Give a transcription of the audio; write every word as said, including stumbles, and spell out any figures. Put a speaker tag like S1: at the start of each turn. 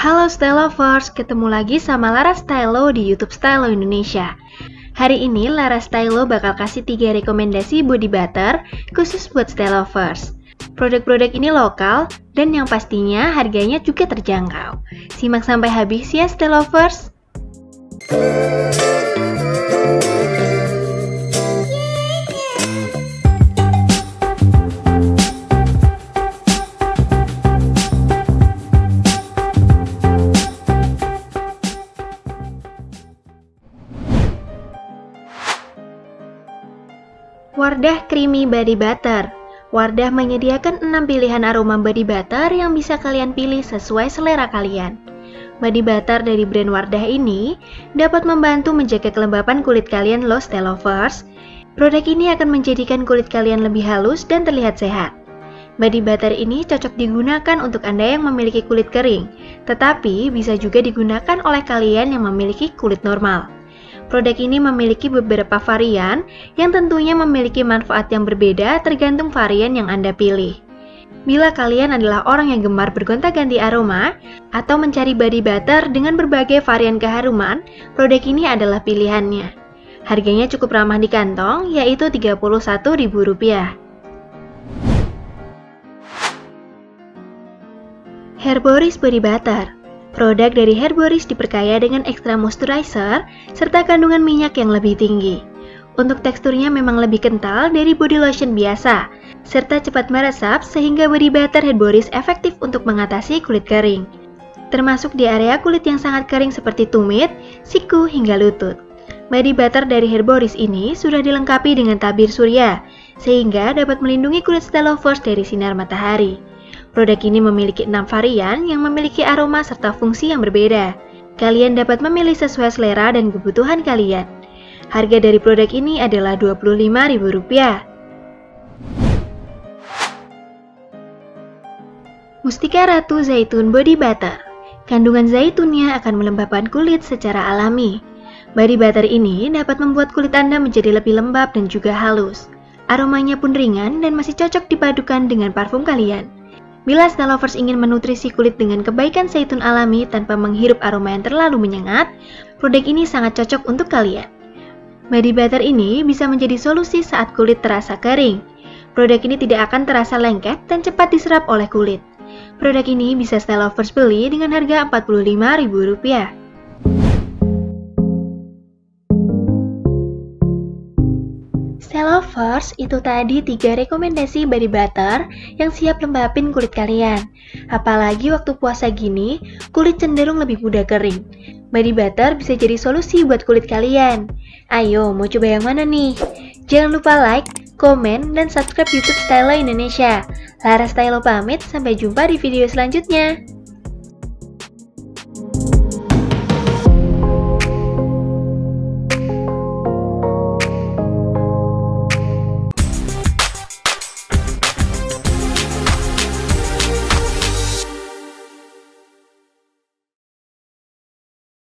S1: Halo Style Lovers, ketemu lagi sama Lara Stylo di YouTube Stylo Indonesia. Hari ini Lara Stylo bakal kasih tiga rekomendasi body butter khusus buat Style Lovers. Produk-produk ini lokal dan yang pastinya harganya juga terjangkau. Simak sampai habis ya Style Lovers. Wardah Creamy Body Butter. Wardah menyediakan enam pilihan aroma body butter yang bisa kalian pilih sesuai selera kalian. Body butter dari brand Wardah ini dapat membantu menjaga kelembapan kulit kalian loh Style Lovers. Produk ini akan menjadikan kulit kalian lebih halus dan terlihat sehat. Body butter ini cocok digunakan untuk Anda yang memiliki kulit kering, tetapi bisa juga digunakan oleh kalian yang memiliki kulit normal. Produk ini memiliki beberapa varian yang tentunya memiliki manfaat yang berbeda tergantung varian yang Anda pilih. Bila kalian adalah orang yang gemar bergonta-ganti aroma atau mencari body butter dengan berbagai varian keharuman, produk ini adalah pilihannya. Harganya cukup ramah di kantong, yaitu tiga puluh satu ribu rupiah. Herboris Body Butter. Produk dari Herboris diperkaya dengan ekstra moisturizer serta kandungan minyak yang lebih tinggi. Untuk teksturnya memang lebih kental dari body lotion biasa, serta cepat meresap sehingga body butter Herboris efektif untuk mengatasi kulit kering, termasuk di area kulit yang sangat kering seperti tumit, siku, hingga lutut. Body butter dari Herboris ini sudah dilengkapi dengan tabir surya, sehingga dapat melindungi kulit Style Lovers dari sinar matahari. Produk ini memiliki enam varian yang memiliki aroma serta fungsi yang berbeda. Kalian dapat memilih sesuai selera dan kebutuhan kalian. Harga dari produk ini adalah dua puluh lima ribu rupiah. Mustika Ratu Zaitun Body Butter. Kandungan zaitunnya akan melembabkan kulit secara alami. Body butter ini dapat membuat kulit Anda menjadi lebih lembab dan juga halus. Aromanya pun ringan dan masih cocok dipadukan dengan parfum kalian. Bila Style Lovers ingin menutrisi kulit dengan kebaikan zaitun alami tanpa menghirup aroma yang terlalu menyengat, produk ini sangat cocok untuk kalian. Body butter ini bisa menjadi solusi saat kulit terasa kering. Produk ini tidak akan terasa lengket dan cepat diserap oleh kulit. Produk ini bisa Style Lovers beli dengan harga empat puluh lima ribu rupiah. Style Lovers, itu tadi tiga rekomendasi body butter yang siap lembapin kulit kalian. Apalagi waktu puasa gini, kulit cenderung lebih mudah kering. Body butter bisa jadi solusi buat kulit kalian. Ayo, mau coba yang mana nih? Jangan lupa like, komen, dan subscribe YouTube Stylo Indonesia. Lara Stylo pamit, sampai jumpa di video selanjutnya.